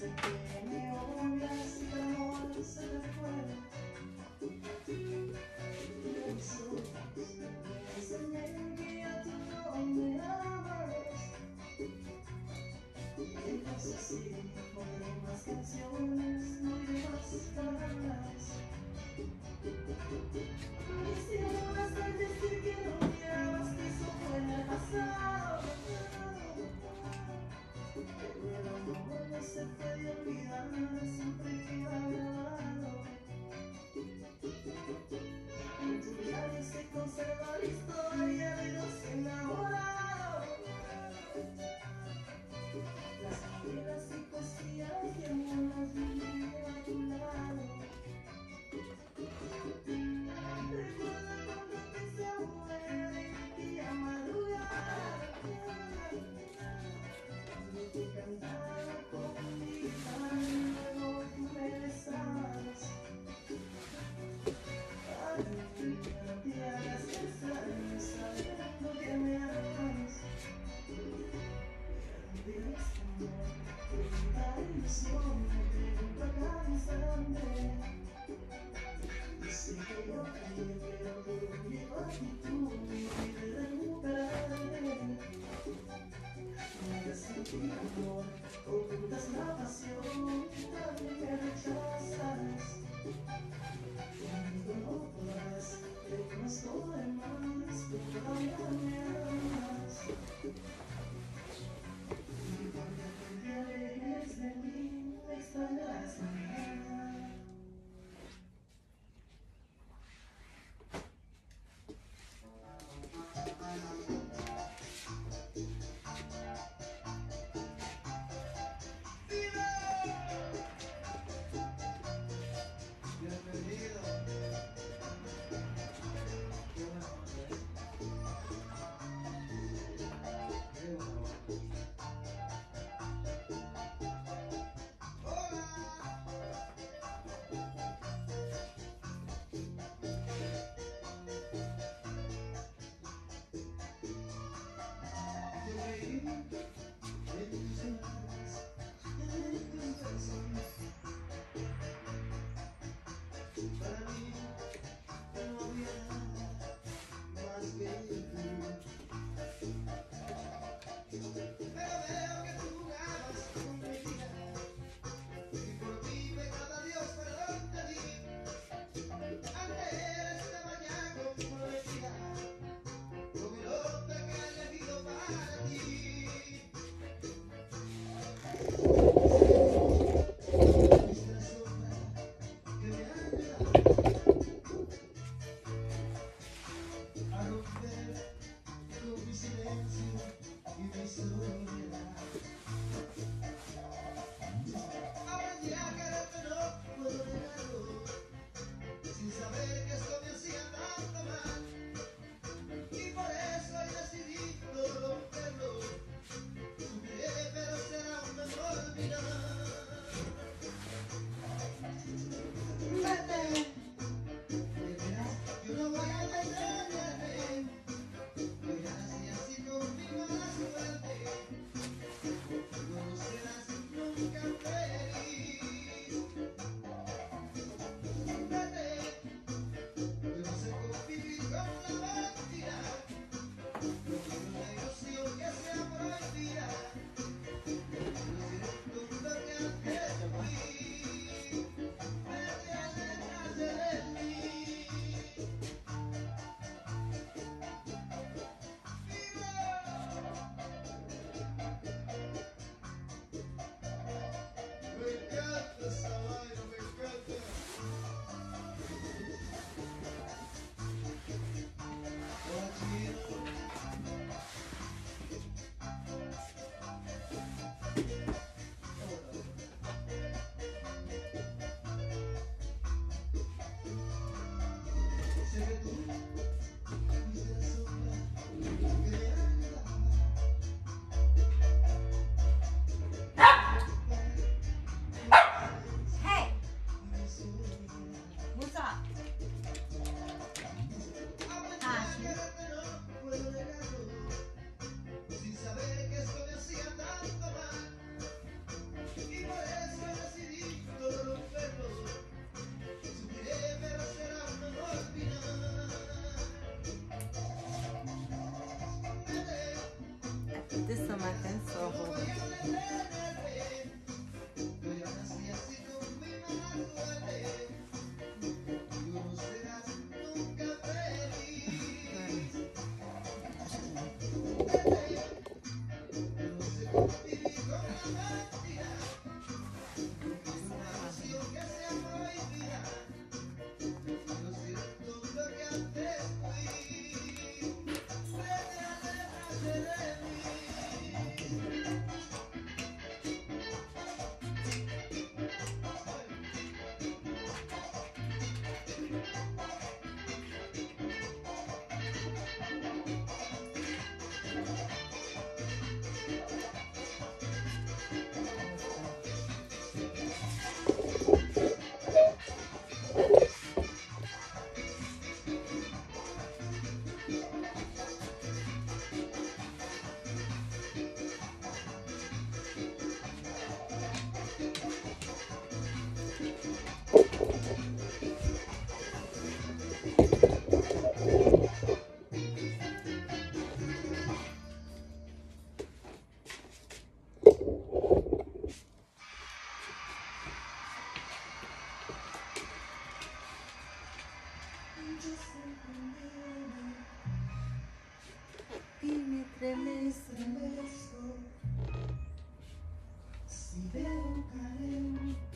sé que me odias y el amor se te fue de mis ojos. Me enseñé que ya tú no me amas. Entonces sí, no diré más canciones, no diré más palabras. Me hicieron hasta decir que no mirabas, que eso fue en el pasado. Pero el amor no se puede olvidar, siempre queda grabado. En tu diario se conserva la historia de los enamorados. Las novelas y poesías de amor las viví a tu lado. Recuerda cuando empecé a mover en aquella madrugada, cuando te cantaba con mi guitarra y luego tú me besabas. Ay, niña, no te hagas extraño sabiendo que me amas. De este amor, tanta ilusión, me pregunto a cada instante. Sé que yo fallé, pero tu actitud me pide recuperarme. Nunca sentí amor, ocultas la pasión, también me rechazas. Conmigo no podrás, te conozco de más, tú todavía me amas. Y cuando te alejes de mí, me extrañarás mañana. Bienvenido. Qué buena onda,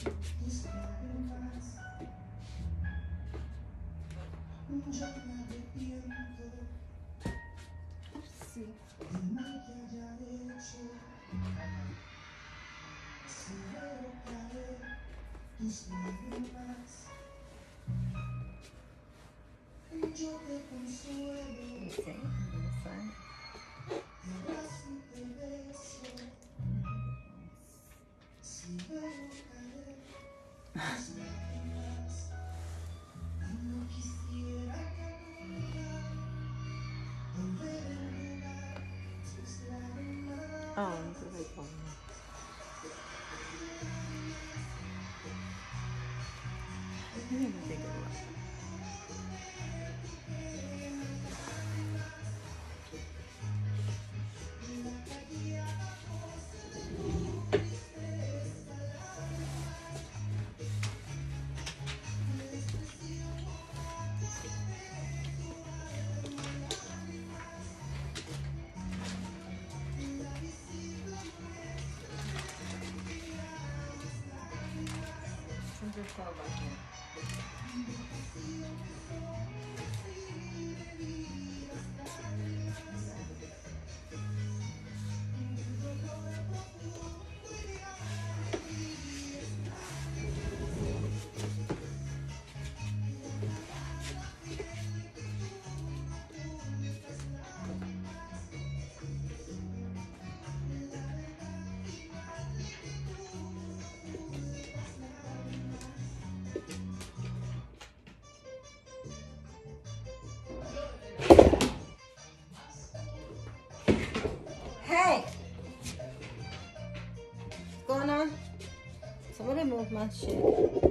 tus lágrimas. Yo me arrepiento Sí. del mal que haya hecho. Si veo caer tus lágrimas, yo te consuelo. Sí, Te abrazo y te beso. Si veo caer tus lágrimas, y no quisiera que nunca volver a enjugar tus lágrimas. Oh, no creo que ponga. Yo no sé qué va. Siempre estaba bajando. Hey! What's going on? Somebody move my shit.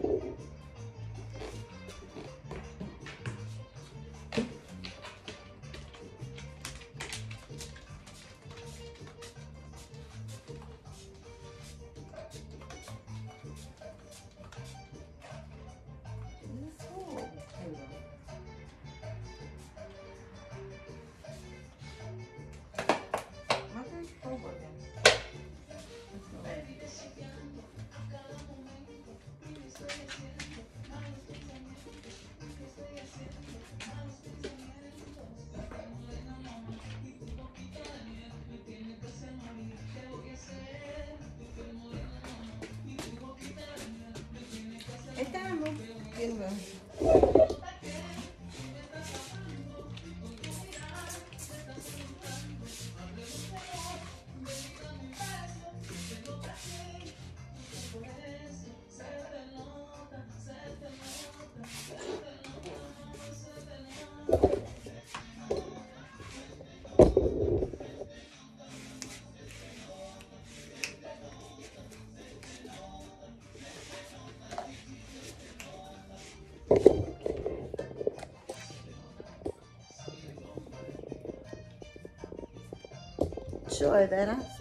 Estamos viendo. Sure, Vera.